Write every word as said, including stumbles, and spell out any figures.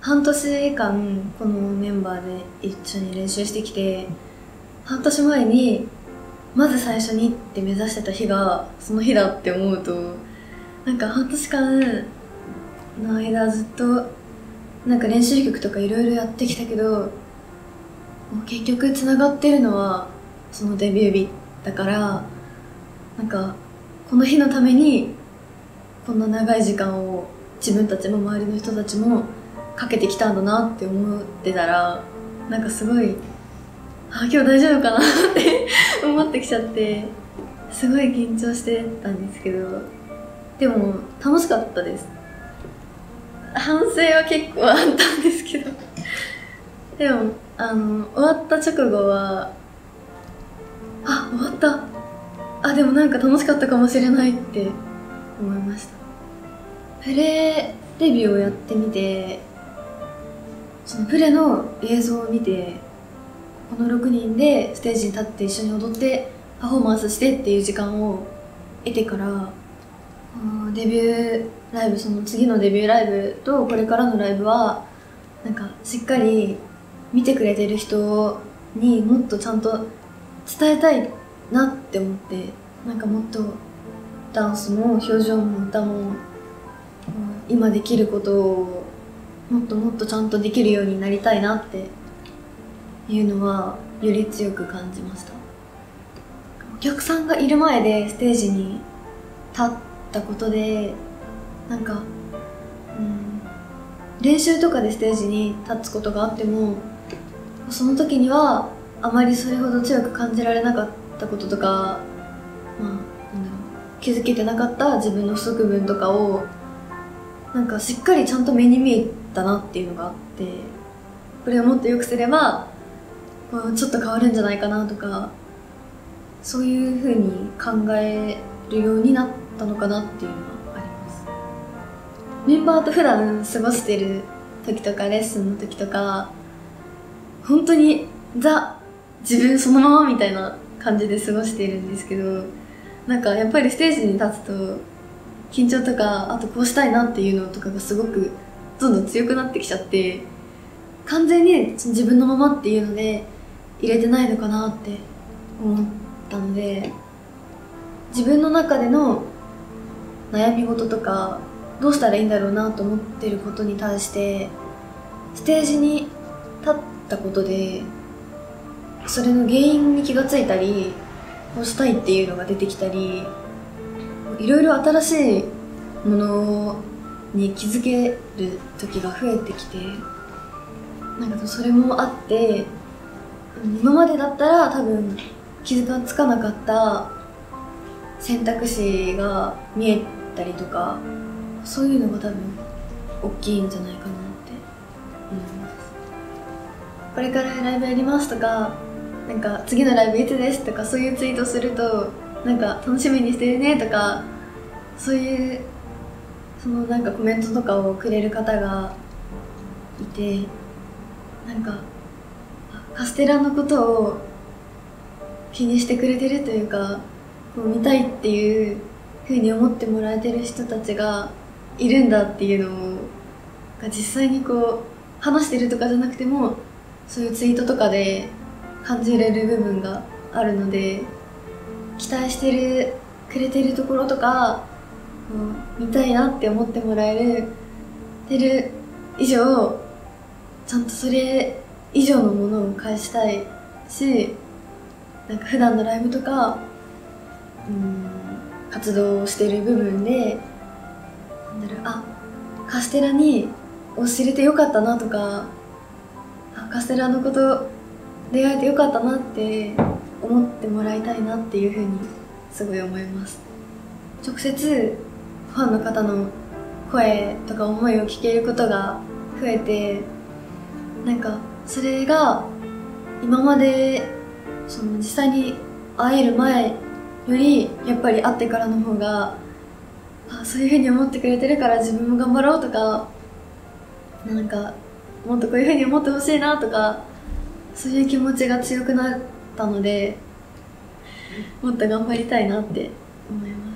半年間このメンバーで一緒に練習してきて、半年前にまず最初にって目指してた日がその日だって思うと、なんか半年間の間ずっとなんか練習曲とかいろいろやってきたけど、結局つながってるのはそのデビュー日だから、なんかこの日のためにこんな長い時間を自分たちも周りの人たちもかけてきたんだなって思ってたら、なんかすごい、あ、今日大丈夫かなって思ってきちゃって、すごい緊張してたんですけど、でも楽しかったです。反省は結構あったんですけどでもあの終わった直後は、あ、終わった、あ、でもなんか楽しかったかもしれないって思いました。プレデビューをやってみて、そのプレの映像を見て、このろくにんでステージに立って一緒に踊ってパフォーマンスしてっていう時間を得てから、デビューライブ、その次のデビューライブとこれからのライブはなんかしっかり見てくれてる人にもっとちゃんと伝えたいなって思って、なんかもっとダンスも表情も歌も今できることをもっともっとちゃんとできるようになりたいなっていうのはより強く感じました。お客さんがいる前でステージに立ったことで、なんか、うん、練習とかでステージに立つことがあっても、その時にはあまりそれほど強く感じられなかったこととか、まあ、なんだろう、気づけてなかった自分の不足分とかをなんかしっかりちゃんと目に見えたなっていうのがあって、これをもっと良くすればこうちょっと変わるんじゃないかなとか、そういう風に考えるようになったのかなっていうのはあります。メンバーと普段過ごしてる時とかレッスンの時とか、本当にザ自分そのままみたいな感じで過ごしているんですけど、なんかやっぱりステージに立つと緊張とか、あとこうしたいなっていうのとかがすごくどんどん強くなってきちゃって、完全に自分のままっていうので入れてないのかなって思ったので、自分の中での悩み事とかどうしたらいいんだろうなと思ってることに対してステージに立ったことで、それの原因に気がついたり、こうしたいっていうのが出てきたり、いろいろ新しいものに気づける時が増えてきて、なんかそれもあって、今までだったら多分気づかつかなかった選択肢が見えたりとか、そういうのが多分大きいんじゃないかなって思います。これからライブやりますとか、なんか次のライブいつですとかそういうツイートすると、なんか楽しみにしてるねとか、そういうそのなんかコメントとかをくれる方がいて、なんかカステラのことを気にしてくれてるというか、こう見たいっていう風に思ってもらえてる人たちがいるんだっていうのをが実際にこう話してるとかじゃなくても、そういうツイートとかで感じれる部分があるので、期待してるくれてるところとか見たいなって思ってもらえるてる以上、ちゃんとそれ以上のものを返したいし、なんか普段のライブとかうん活動をしてる部分で、なんだろう、あ、カステラにを知れてよかったなとか、あ、カステラのこと出会えてよかったなって思ってもらいたいなっていうふうにすごい思います。直接ファンの方の声とか思いを聞けることが増えて、なんかそれが今までその実際に会える前よりやっぱり会ってからの方が、あ、そういうふうに思ってくれてるから自分も頑張ろうとか、なんかもっとこういうふうに思ってほしいなとか、そういう気持ちが強くなったので、もっと頑張りたいなって思います。